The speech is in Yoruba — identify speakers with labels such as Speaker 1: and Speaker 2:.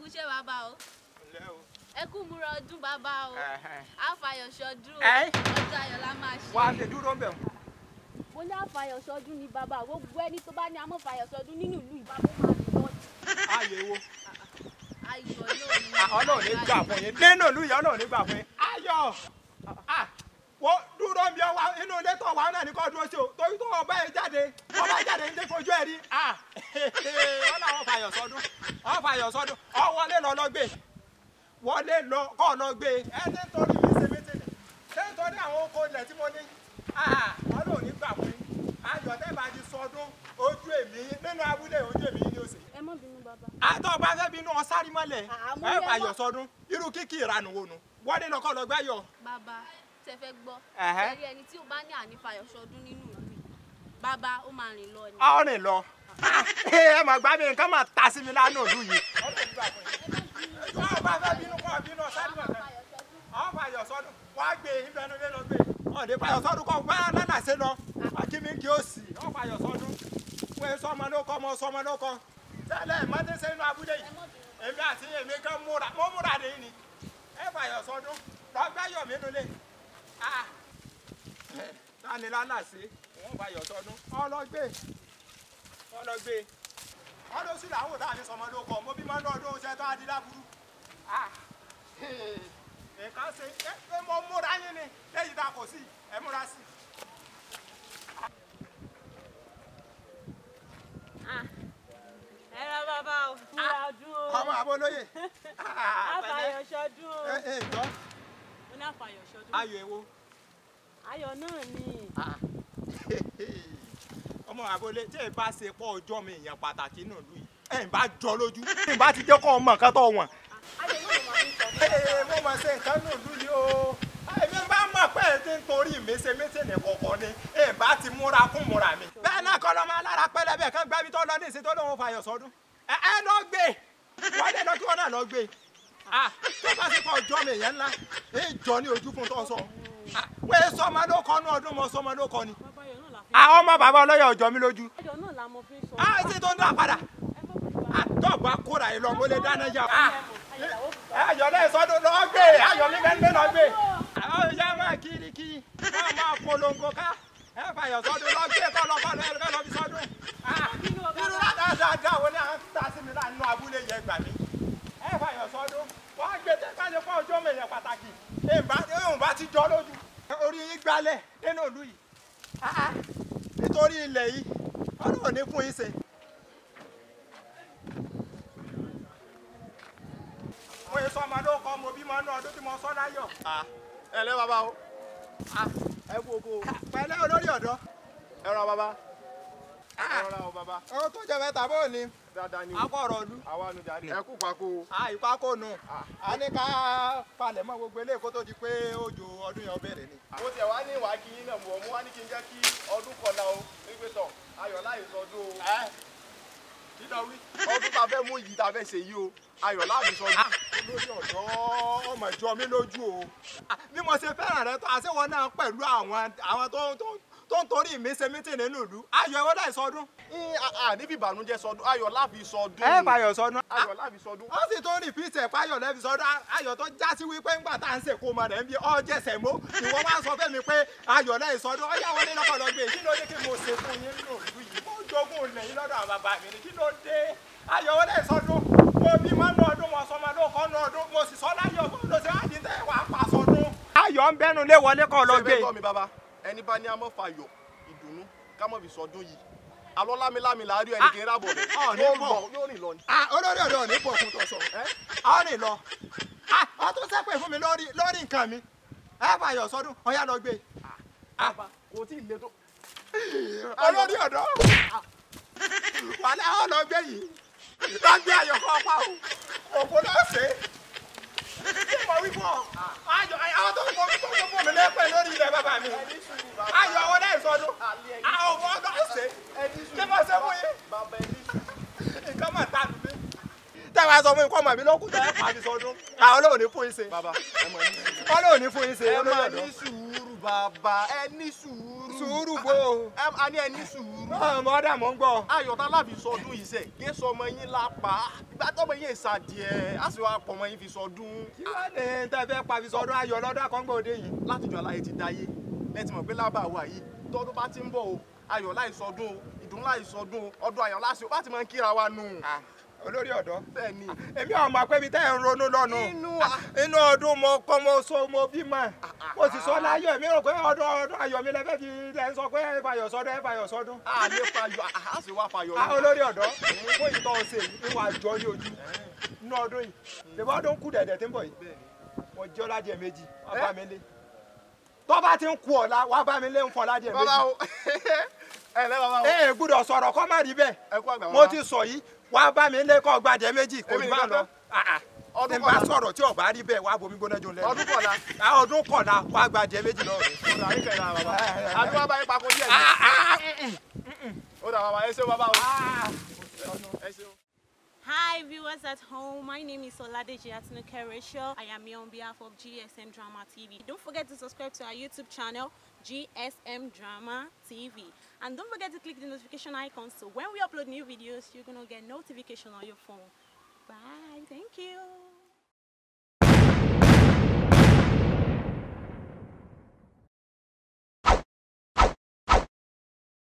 Speaker 1: ṣé bàbá o. Ẹ kú múra ọdún bàbá o. Àfàyọ̀ ṣọdún. Ọjọ́ ayọ̀ la máa ṣe.
Speaker 2: Wà á ṣe dúró ń bẹ̀ wọ́n.
Speaker 1: Mo ní àfàyọ̀ ṣọdún ni bàbá. Gbogbo ẹni tó bá ní àmọ́ fàyọ̀ ṣọdún nínú ìlú ìbámu máa ń lọ.
Speaker 2: Ayọ̀ ewo.
Speaker 1: Ayọ̀ náà ni.
Speaker 2: Ọlọ́run ní gbà fún yín. Nínú ìlú yìí Ọlọ́run ní gbà fún yín. Ayọ̀. Wọ́n dúró ń bí ọwọ́ inú ilé tó wà náà ní kó dúró sí o. Torí tó ọba ẹ jáde, ọba jáde ní fojú ẹ rí. Wọ́n náà wọ́n fàyọ̀ sọdún. Wọ́n fàyọ̀ sọdún. Ọ wọlé lọ lọ gbé. Wọlé lọ kọ́ lọ gbé. Ẹni torí mi ṣe méjì ni. Ṣé nítorí àwọn oko ilẹ̀ tí mo ní? Ọlọ́run ní gbà fún yín. Ayọ̀ tẹ́ bá ti sọdún ojú èmi nínú abúlé ojú èmi ní òsè.
Speaker 1: Ẹ má bínú bàbá.
Speaker 2: Àtọ́ bá fẹ́ bínú ọ̀sárí mọ́lẹ̀. Ẹ fàyọ̀ sọdún. Irú kíkì ìranù wo nu? Wọlé lọ kọ́ lọ gbáyọ̀.
Speaker 1: Bàbá tẹ fẹ́ gbọ́. Ẹ̀rí ẹni tí ó bá ní ànífàyọ̀ ṣọdún nínú ìlú yìí. Bàbá ó máa rìn lọ ni.
Speaker 2: Ó rìn lọ. Ẹ mà gbá mi nǹkan máa ta sí mi lánàá òdu yìí. Ọ bá fẹ́ bínú kọ́ bínú ọ̀sárí mọ́lẹ̀. Ọ fàyọ̀ sọdún. Wàá gbé ìbẹnu lé lọ gbé. Ọ̀dẹ fàyọ̀ sọdún kọ́ gbá lánàá sí lọ. Akíní kí ó sì. Ọ fàyọ̀ sọdún. Wọ́n sọ ọmọ ló kọ́ ọmọ sọ ọmọ ló kọ́. Tẹ́lẹ̀ mọ́tẹ́sẹ̀ inú abúlé yìí. Èmi àti èmi kan múra. Mo múra dé yìí ni. Ẹ fàyọ̀ sọdún. Lọ́gbẹ́yọ̀ mi nulẹ̀. Tani lálà sí. Wọ́n fàyọ̀ sọdún. Ọlọ́gbé. Ọdún sí làwọn òdà mi sọmọ ló kọ́. Mo bí mọ́ lọ́dún ṣẹ́ tó á di láburú. Nǹkan ṣe é mo múra yín ni. Lẹ́yìn tá a kò sí. Ẹ múra sí.
Speaker 3: Ẹ ra bàbá o, múra ọdún o.
Speaker 2: Ọmọ àbólóyè.
Speaker 3: Àfàyọ̀ ṣọdún o.
Speaker 2: Jọ.
Speaker 3: Mo ní àfàyọ̀ ṣọdún.
Speaker 2: Ayọ̀ ewo.
Speaker 3: Ayọ̀ náà ni.
Speaker 2: Ọmọ àbólé tí ẹ bá ṣe pọ̀ ọjọ́ mi èèyàn pàtàkì náà lù yìí. Ẹ bá jọ lójú. Ẹ bá ti jẹ́ kọ́ ọmọ nǹkan tó wọ̀n.
Speaker 3: Ayọ̀ náà ló máa ń sọ.
Speaker 2: Mo máa ṣe nǹkan náà lù yìí o. Èmi bá mọ̀ pé ẹ ti ń torí méṣe ní kọ̀ọ̀kan ni. Ẹ bá ti múra kún múra mi. Bẹ́ẹ̀ náà kọ́ lọ máa lára pẹ́lẹ́bẹ̀ kan gbẹ́bí tó lọ ní ìsìn tó lóun fàyọ̀ sọdún. Ẹ lọ gbé. Wọ́n lé lọ kí wọ́n náà lọ gbé. Tó bá ṣe pọ̀ ọjọ́ mi èèyàn ńlá. Ìjọ ní ojú fún tó sọ. Wọ́n sọmọ ló kọ́ ní ọdún mọ́ sọmọ ló kọ́ ni. Àwọn ọmọ bàbá ọlọ́yọ̀ ọjọ́ mi lójú.
Speaker 3: Ayọ̀ náà la mo fi sọ.
Speaker 2: Ṣé tó ń dá padà? Tọ́ọ̀bù akóra yìí lọ mo lè dáná yá. Ayọ̀ lẹ́yìn sọ́dún lọ gbé. Ayọ̀ mi bẹ́ẹ̀ lọ gbé. Àwọn ìyá máa kiri wọ́n máa polongo ká. Ẹ fàyọ̀ sọ́dún lọ gbé kọ́ lọ bí sọ́dún. Irú dáadáa wo ni à ń ta sí mi láàánú abúlé yẹn gbà mí. Ẹ fàyọ̀ sọ́dún. Wọ́n á gbé tẹ́pẹ́lẹ́ fún ọjọ́ mi yẹn pàtàkì. Èèyàn bá ti jọ lójú. Orí yín gbálẹ̀ nínú ìlú yìí. Nítorí ilẹ̀ yìí, Ọlọ́run ní fún yín ṣe. Mo sọ ọmọ ló kọ́ mo bímọ náà ọdún tí mo sọ láyọ̀.
Speaker 4: Ẹ lẹ́ bàbá o. Ẹ kú oko.
Speaker 2: Pẹ̀lẹ́ olórí ọ̀dọ́.
Speaker 4: Ẹ rọra bàbá. Ẹ rọra o bàbá.
Speaker 2: Ohun tó jẹ mẹ́ta bó ni.
Speaker 4: Dáadáa ni o.
Speaker 2: Akọ̀rọ̀ ọdún.
Speaker 4: Àwa nu jáde. Ẹ kú pako.
Speaker 2: Ìpákó nù. A ní ká palẹ̀ mọ́ gbogbo eléyìí kó tó di pé òjò ọdún yẹn bẹ̀rẹ̀ ni.
Speaker 4: Mo tiẹ̀ wá ní ìwà kí yín náà mọ̀, mo wá ní kí n jẹ́ kí ọdún kọlá o. Wípé tọ̀, Ayọ̀ láì sọdún o. Dídọ̀ wí. Ọdún ta fẹ́ mú yìí ta fẹ́ ṣe yìí o. Ayọ̀ láì sọdún.
Speaker 2: Olórí ọ̀dọ́ ọmọ ìjọ mi lójú o. Bí mo ṣe fẹ́ràn rẹ tó àṣewọ́ náà pẹ̀lú àwọn tó ń torí mi ṣe mítì nínú ìlú. Ayọ̀ ẹ̀wọ́ láì sọdún.
Speaker 4: Níbi ìbànújẹ́ sọdún, Ayọ̀ láfi sọdún.
Speaker 2: Ẹ fàyọ̀ sọdún.
Speaker 4: Ayọ̀ láfi sọdún.
Speaker 2: Ó sì tó rìpítì ẹ̀ fáyọ̀ lẹ́fi sọdún. Ayọ̀ tó já sí wípé ńgbà tá à ń ṣèkó ọmọ rẹ̀ ń bí ọjẹsẹ̀ mọ́. Ìwọ máa ń sọ fẹ́mi pé Ayọ̀ lẹ́yìn sọdún. Ọyá wọlé lọ́kọ̀ lọ gbé. Kí ló dé kí mo ṣe fún yín nínú ìlú yìí? Mo jogún ilẹ̀ yín lọ́dọ̀ àwọn bàbá mi ni. Kí ló dé? Ayọ̀ wọlé sọdún. Mo bí mọ́ ní ọdún mo sọmọ ló kọ́ ní ọdún. Mo sì sọ láyọ̀ bó ló ṣe wá di tẹ́ wàá pa sọdún. Ayọ̀ ń bẹ́nu lé wọlé kọ́ lọ gbé.
Speaker 4: Ṣé bẹ́ẹ̀ tọ́ mi bàbá? Ẹni bá ní amọ́ fàyọ̀ ìdùnnú ká mọ̀ fi sọdún yìí. Alọ́ lámilámi là á rí ẹnì kí n rábọ̀ rẹ̀. Yóò rìn lọ ni.
Speaker 2: Olórí ọ̀dọ́ ò ní pọ̀ fún tọ̀sọ̀. Ó rìn lọ. Ó tún sẹ́pẹ̀ fún mi lórí nǹkan mi. Ẹ fàyọ̀ sọdún, ọ̀yá lọ gbé.
Speaker 4: Kò tí ì le tó.
Speaker 2: Olórí ọ̀dọ́. Wàlẹ́ ọ̀ lọ gbé yìí. Lọ gbé Ayọ̀ kọ́ pa o. Òkú lọ ṣe. Kí mo wí fún ọ? Àwọn tó ń bọ̀ mi lẹ́pẹ̀ lórí ilẹ̀ bàbá mi. Ayọ̀ àwọn náà sọdún. Àwọn ọmọ ọdún ṣe. Kí mo ṣe fún yín? Nǹkan máa ta mi. Tẹ́wàá sọ fún mi kọ́ màmí lókùn tẹ́ pa mi sọdún. Àwọn olóò ní fún yín ṣe.
Speaker 4: Bàbá ẹ mọ̀ ní sùúrù.
Speaker 2: Olóò ní fún yín ṣe.
Speaker 4: Ẹ mọ̀ ní sùúrù bàbá ẹ ní sùúrù.
Speaker 2: Sùúrù bó.
Speaker 4: A ní ẹ ní sùúrù.
Speaker 2: Mọ́dà mò ń gbọ́.
Speaker 4: Ayọ̀ tá láfi sọdún yìí sẹ̀, kí sọmọ yín lápá. Ìgbà tọ́mọ yín ìsàdìẹ, á sì wá pọ̀ mọ́ yín fi sọdún.
Speaker 2: Kí wá lè tẹ́ fẹ́ pa fi sọdún ayọ̀ lọ́dún àkọ́ngbòde yìí?
Speaker 4: Látijọ́ aláyé ti dáyé, ẹ ti mọ̀ pé lábà wà yìí, tọ́dún bá ti ń bọ̀ o, ayọ̀ láì sọdún o, ìdùnnú láì sọdún o, ọdún ayọ̀ láti o, bá ti máa ń kíra wa nù.
Speaker 2: Olórí ọ̀dọ́.
Speaker 4: Bẹ́ẹ̀ni.
Speaker 2: Èmi ò mọ̀ pé ibi tẹ́ ẹ̀ ń ronú lọ́nu. Inú ọdún mo kọ́ mo so mo bímọ. Mo sì sọ láyọ̀ èmi rò pé ọdún ayọ̀ mi lẹ́fẹ̀ẹ́ fi lẹ́ ń sọ pé ẹ fàyọ̀ sọdún.
Speaker 4: A lè fayọ̀, a sì wá fayọ̀.
Speaker 2: Olórí ọ̀dọ́, fún ìtọ́ ọ̀sẹ̀ yìí wà jọ ní ojú. Inú ọdún yìí, lèbọ́ ọdún kù dẹ̀dẹ̀ tí ń bọ̀ yìí. Mo jẹ́ ọládìẹ méjì, wá bá mi lé. Tó bá ti ń ku ọ̀la, wá bá mi lé ń fọ ọládìẹ méjì.
Speaker 4: Bàbá o, ẹ lẹ́ bàbá o.
Speaker 2: Gbúdọ̀ sọ̀rọ̀ kọ́ má rí bẹ́ẹ̀.
Speaker 4: Ẹ kú àgbà bàbá.
Speaker 2: Mo ti sọ yìí, wá bá mi lé kọ́ gbàdẹ méjì kò ní bá lọ. Ní bá sọ̀rọ̀ tí ọ̀bá rí bẹ́ẹ̀ wá bomi gbóná jò lẹ́nu.
Speaker 4: Ọdún kọ̀la.
Speaker 2: Ọdún kọ̀la wá gbàdẹ méjì lọ́wọ́.
Speaker 4: Ọ̀dà ayé kẹ̀lá bàbá. Àdúrà bá yín papọ̀ díẹ̀. Ó dà bàbá, ẹ ṣeun bàbá o. Ẹ ṣeun.
Speaker 3: Hi viewers at home, my name is Oladeji Atinukeresho. I am here on behalf of GSM Drama TV. Don't forget to subscribe to our YouTube channel, GSM Drama TV. And don't forget to click the notification icon so when we upload new videos, you're going to get notification on your phone. Bye, thank you.